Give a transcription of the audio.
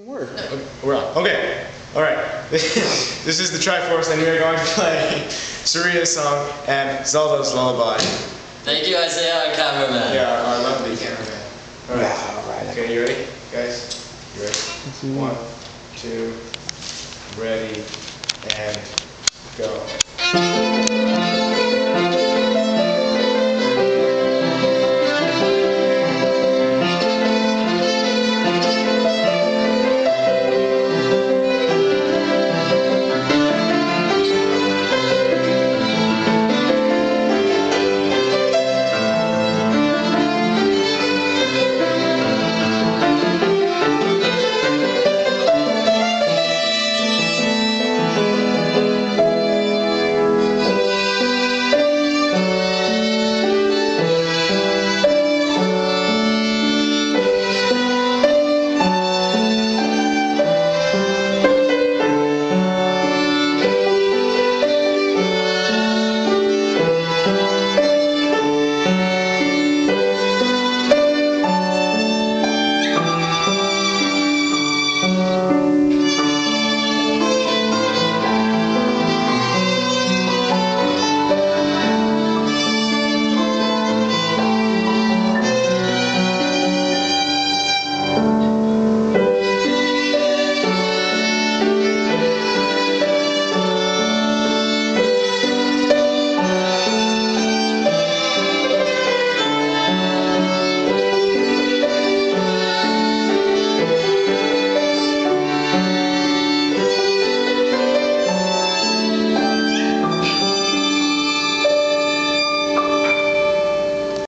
word. We're on. Okay. All right. This is the Triforce, and we are going to play Sarias' song and Zelda's lullaby. Thank you, Isaiah, our cameraman. Yeah, our lovely cameraman. All right. Yeah, all right. Okay, you ready, guys? You ready? 1, 2, ready, and go.